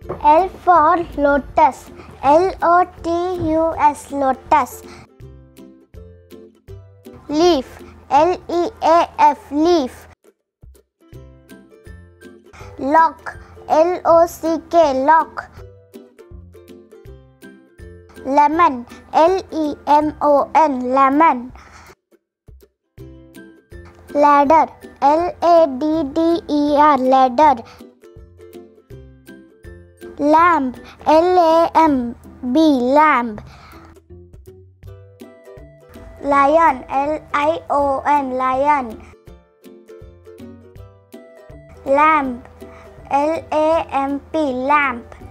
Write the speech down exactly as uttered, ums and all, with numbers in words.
L for lotus. L O T U S, lotus. Leaf. L E A F, leaf. Lock. L O C K, lock. Lemon. L E M O N, lemon. Ladder. L A D D E R, ladder. Lamb. L A M B, lamb. Lion. L I O N, lion. Lamp. L A M P, lamp.